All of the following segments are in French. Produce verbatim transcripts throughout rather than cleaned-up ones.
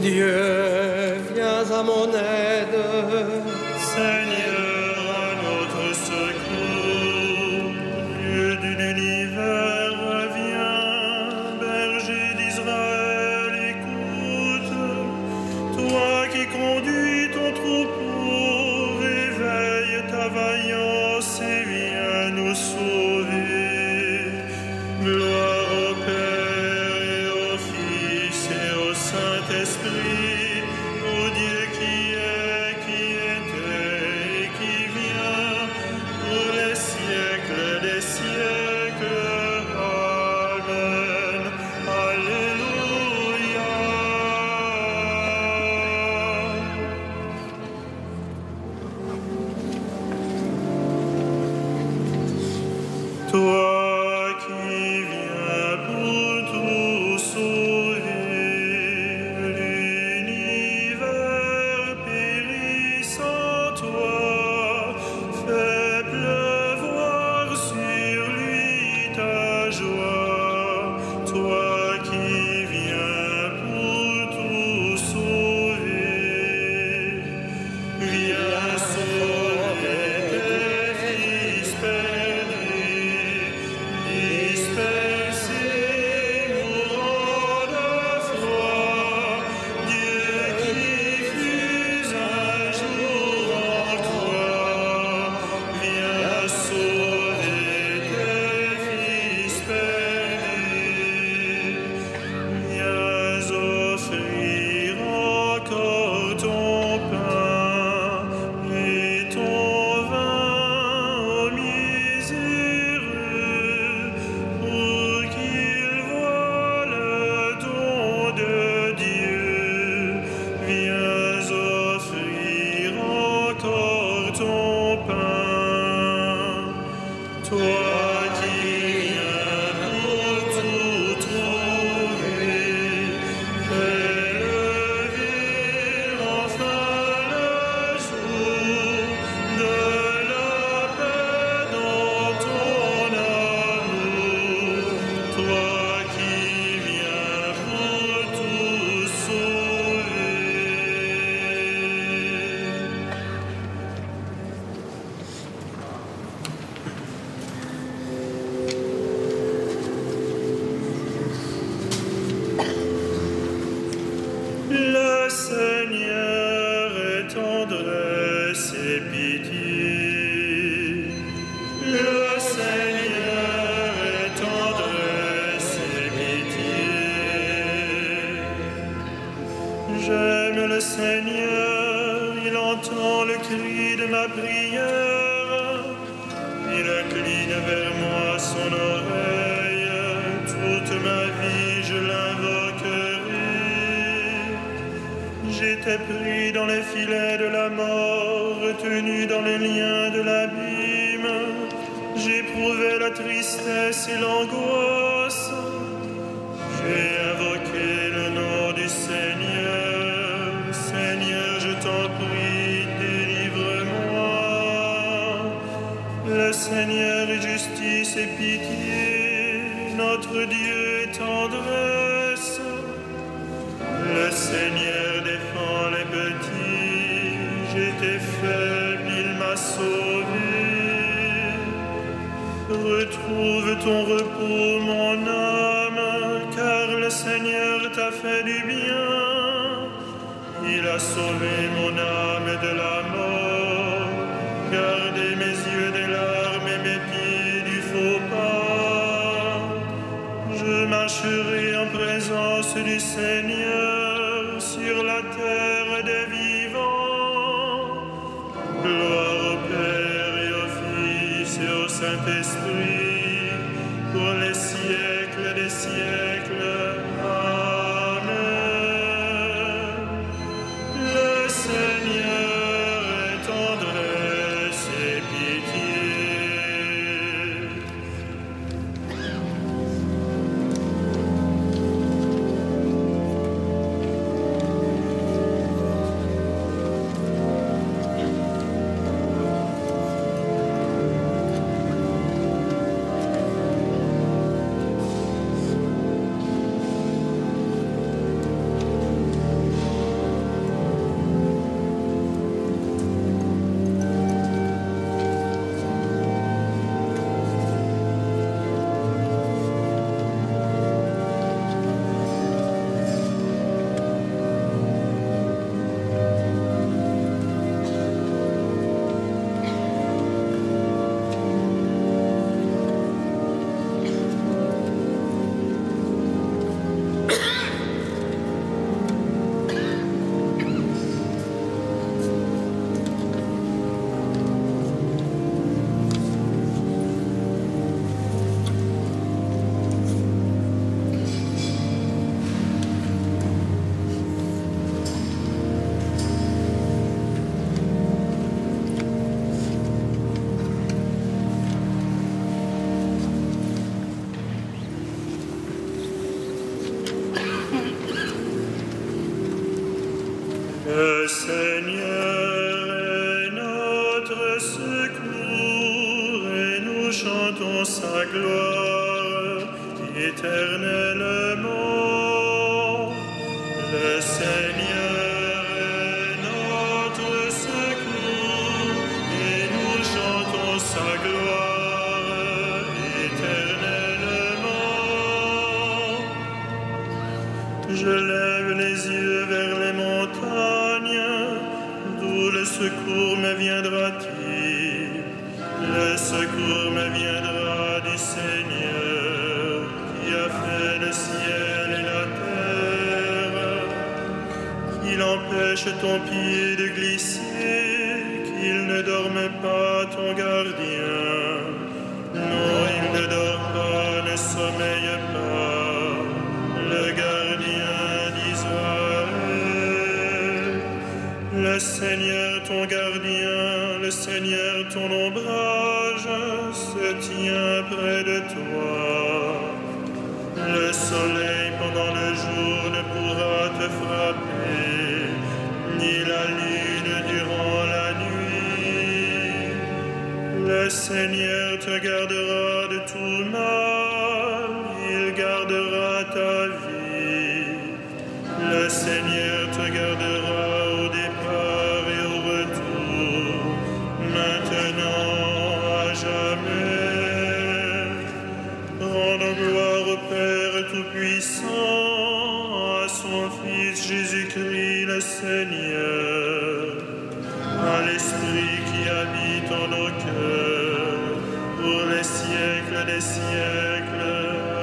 Dieu, viens à mon aide. Seigneur, à notre secours. Dieu de l'univers, reviens. Berger d'Israël, écoute. Toi qui conduis ton troupeau, réveille ta vaillance et viens nous sauver. Gloire au Père et au Fils et au Saint-Esprit, au Dieu qui est, qui était et qui vient, pour les siècles des siècles. Amen. Alléluia. Toi qui viens pour tout sauver, l'univers périt sans toi. Fais pleuvoir sur lui ta joie. Toi qui viens pour tout sauver, viens sauver tes fils perdus, dispersés, mourants de froid. Dieu qui fus un jour en toi, viens sauver tes fils perdus. Viens offrir encore ton pain et ton vin aux miséreux, pour qu'ils voient le don de Dieu. Viens offrir encore ton pain. Toi qui viens pour tout trouver, fais lever enfin le jour de la paix dans ton amour. Toi qui viens pour tout sauver. Le Seigneur est tendresse et pitié. Le Seigneur est tendresse et pitié. J'aime le Seigneur, il entend le cri de ma prière. Il incline vers moi son oreille. Toute ma vie je l'invoquerai. J'étais pris dans les filets de la mort, retenu dans les liens de l'abîme. J'éprouvais la tristesse et l'angoisse. J'ai invoqué le nom du Seigneur. Seigneur, je t'en prie, délivre-moi. Le Seigneur est justice et pitié. Notre Dieu est tendresse. Le Seigneur défend les petits. J'étais faible, il m'a sauvé. Retrouve ton repos, mon âme, car le Seigneur t'a fait du bien. Il a sauvé mon âme de la mort. Gardez mes yeux des larmes et mes pieds du faux pas. Je marcherai en présence du Seigneur sur la terre des vivants. Gloire au Père et au Fils et au Saint-Esprit, pour les siècles des siècles. Amen. Le Seigneur est tendresse et pitié. chantons sa gloire éternellement. Le Seigneur est notre secours et nous chantons sa gloire éternellement. Je lève les yeux vers les montagnes, d'où le secours me viendra-t-il? Le secours me viendra du Seigneur qui a fait le ciel et la terre. Il empêche ton pied de glisser, qu'il ne dorme pas ton gardien. Non, il ne dort pas, ne sommeille pas, le gardien d'Israël. Le Seigneur ton gardien, le Seigneur ton ombrage se tient près de toi. Le soleil pendant le jour ne pourra te frapper, ni la lune durant la nuit. Le Seigneur te gardera de tout mal, il gardera ta vie. Le Seigneur te gardera au départ et au retour, maintenant à jamais. Rendons gloire au Père Tout-Puissant, à son Fils Jésus-Christ le Seigneur, à l'Esprit qui habite en nos cœurs, pour les siècles des siècles.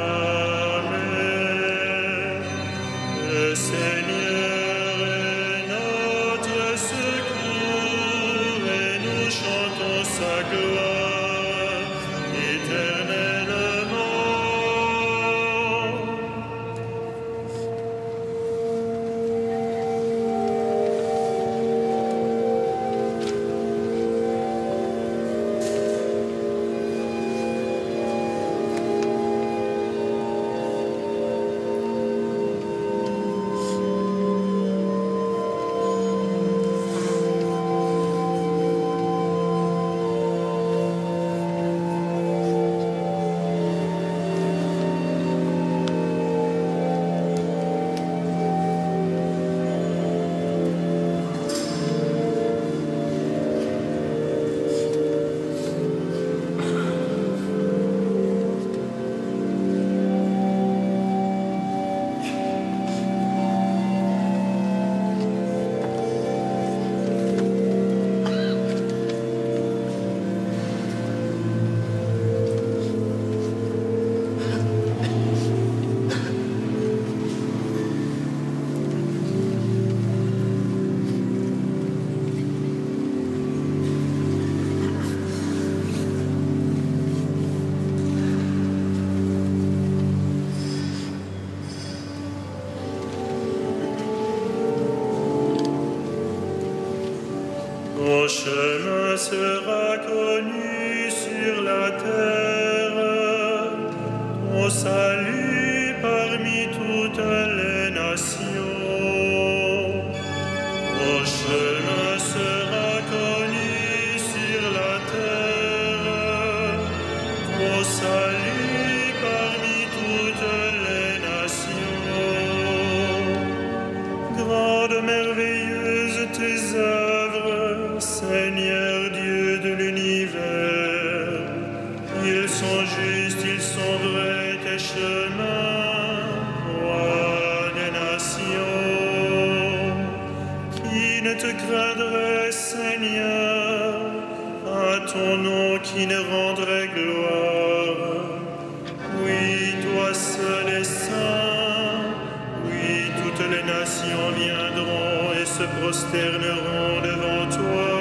Amen. Le Seigneur est notre secours et nous chantons sa gloire éternellement. Ton chemin sera connu sur la terre, ton salut parmi toutes les nations. Ton chemin sera connu sur la terre, ton salut parmi toutes les nations. Grande, merveilleuse tes œuvres, Seigneur Dieu de l'univers. Ils sont justes, ils sont vrais tes chemins, roi des nations. Qui ne te craindrait, Seigneur, à ton nom qui ne rendrait gloire? Oui, toi seul es saint, oui, toutes les nations viendront et se prosterneront devant toi.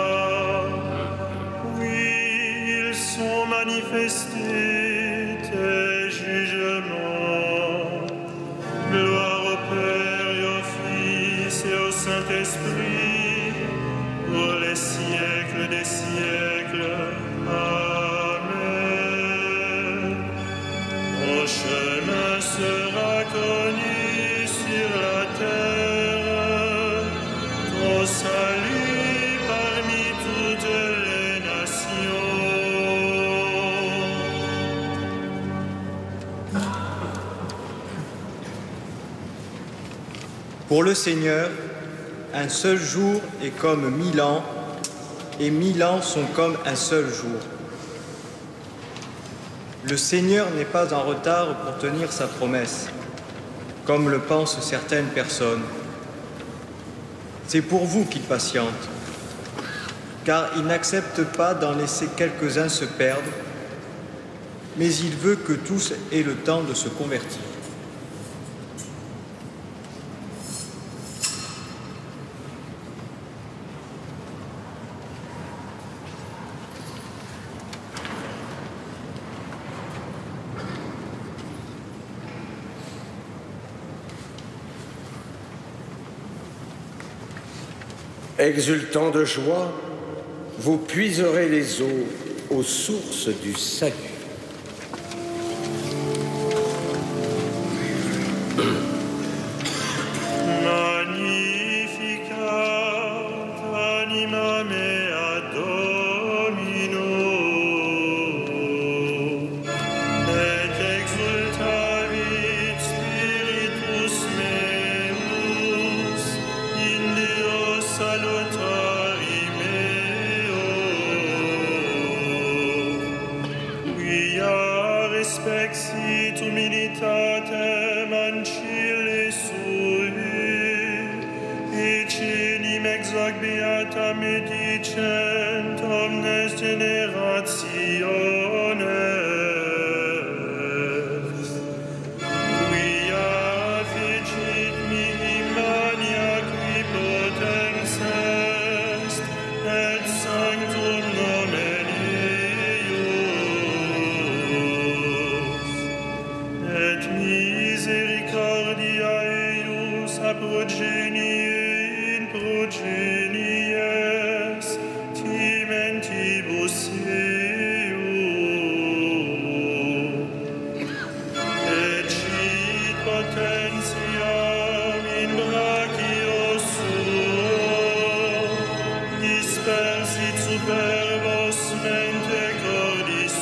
Oui, ils sont manifestés tes jugements. Gloire au Père et au Fils et au Saint-Esprit, pour les siècles des siècles. Amen. Ton chemin sera connu sur la terre, ton salut Pour le Seigneur, un seul jour est comme mille ans, et mille ans sont comme un seul jour. Le Seigneur n'est pas en retard pour tenir sa promesse, comme le pensent certaines personnes. C'est pour vous qu'il patiente, car il n'accepte pas d'en laisser quelques-uns se perdre, mais il veut que tous aient le temps de se convertir. Exultant de joie, vous puiserez les eaux aux sources du salut. Spexit humilitatem ancille sui, ecenim exac beata medicent omnes generationes. Quia fecit mihi mania qui potens est, et sanctum nomen et misericordia eius a progenie in progenies timentibus eo et cit potentiam in brachio suo dispersit superbos mente cordis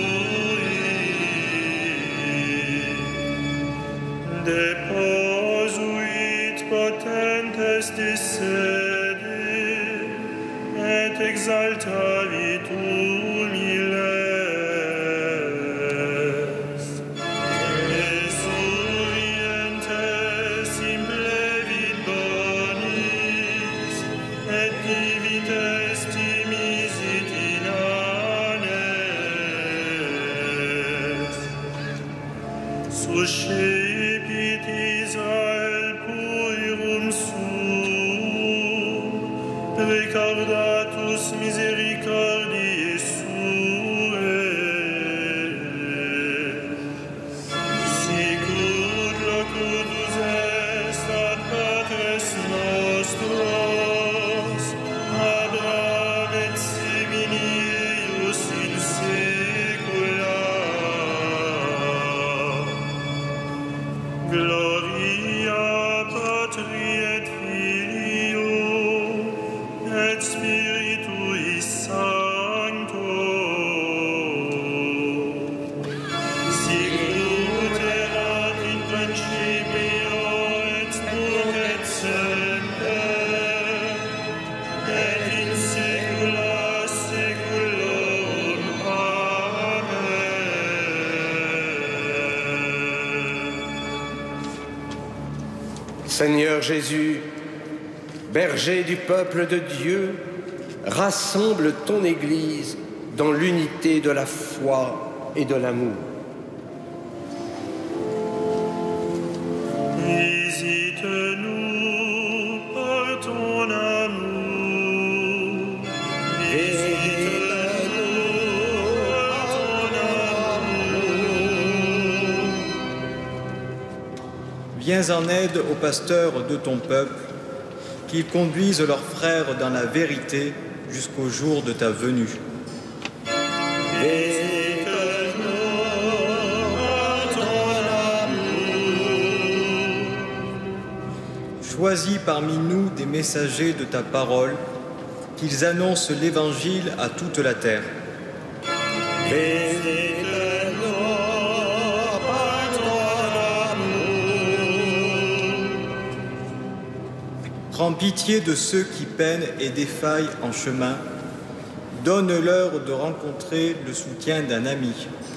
deposuit potentes de sede, et exaltavit humiles. Esurientes implevit bonis, et divites timisit inanes. Suscepit Israel puerum suum, recordatus misericordiae suae. Sicut locutus est ad patres nostros, Abraham et semini eius in saecula. Gloria Patri et Filio et Spiritui Sancto. Sicut erat in principio et nunc et semper et in saecula saeculorum. Amen. Seigneur Jésus, berger du peuple de Dieu, rassemble ton Église dans l'unité de la foi et de l'amour. Visite-nous par ton amour. Visite-nous par ton amour. Viens en aide aux pasteurs de ton peuple, qu'ils conduisent leurs frères dans la vérité jusqu'au jour de ta venue. Choisis parmi nous des messagers de ta parole, qu'ils annoncent l'Évangile à toute la terre. Prends pitié de ceux qui peinent et défaillent en chemin. Donne-leur de rencontrer le soutien d'un ami.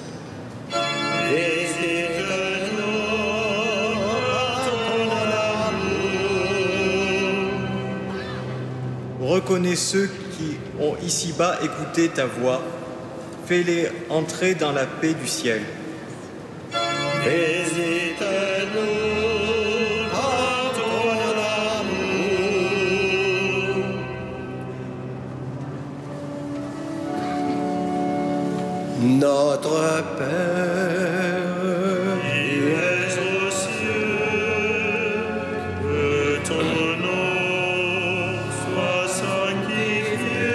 Reconnais ceux qui ont ici-bas écouté ta voix. Fais-les entrer dans la paix du ciel. Visite-nous par ton amour. Notre Père, qui es aux cieux, que ton nom soit sanctifié,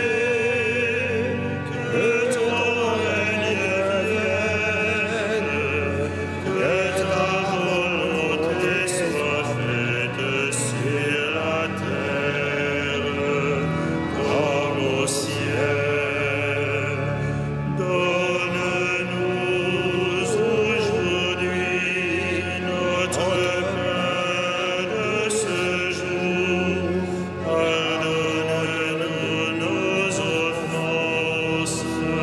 que ton règne vienne, que ta volonté soit faite sur la terre comme au ciel. Donne-nous aujourd'hui notre pain de ce jour. Pardonne-nous nos offenses,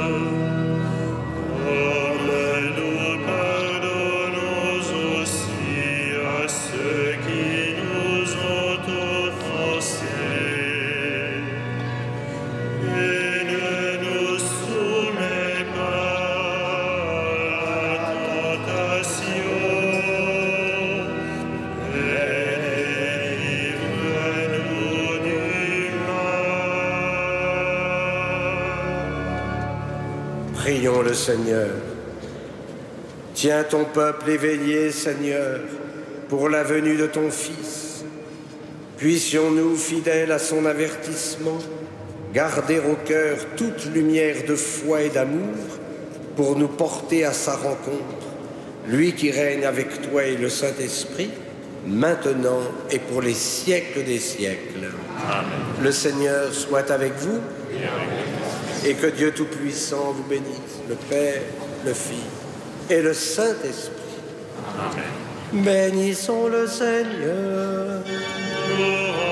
comme nous pardonnons aussi à ceux qui nous ont offensés. Et ne nous soumets pas à la tentation, mais délivre-nous du mal. prions le Seigneur. Tiens ton peuple éveillé, Seigneur, pour la venue de ton Fils. Puissions-nous, fidèles à son avertissement, garder au cœur toute lumière de foi et d'amour pour nous porter à sa rencontre, lui qui règne avec toi et le Saint-Esprit, maintenant et pour les siècles des siècles. Amen. Le Seigneur soit avec vous et que Dieu Tout-Puissant vous bénisse, le Père, le Fils et le Saint-Esprit. Amen. Bénissons le Seigneur. Gloire